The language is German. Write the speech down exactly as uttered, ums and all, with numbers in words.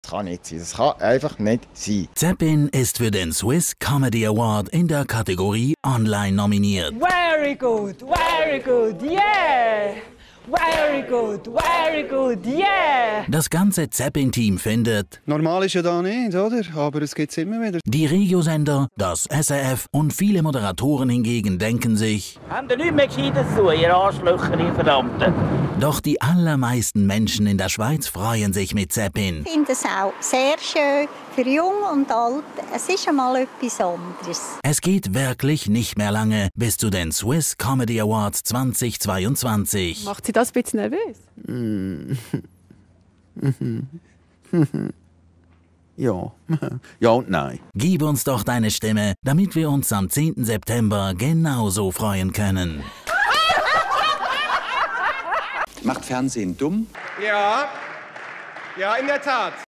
Das kann nicht sein. Das kann einfach nicht sein. Zeppin ist für den Swiss Comedy Award in der Kategorie Online nominiert. Very good, very good, yeah! Very good, very good, yeah! Das ganze Zeppin-Team findet, normal ist ja da nicht, oder? Aber es gibt's immer wieder. die Regiosender, das S R F und viele Moderatoren hingegen denken sich, Habt ihr nichts mehr Gescheites zu tun, ihr Arschlöcher, ihr Verdammten? doch die allermeisten Menschen in der Schweiz freuen sich mit Zeppin. Ich finde es auch sehr schön für Jung und Alt. Es ist einmal etwas anderes. Es geht wirklich nicht mehr lange bis zu den Swiss Comedy Awards zweitausendzweiundzwanzig. Macht Sie das ein bisschen nervös? Ja. Ja und nein. Gib uns doch deine Stimme, damit wir uns am zehnten September genauso freuen können. Macht Fernsehen dumm? Ja, ja, in der Tat.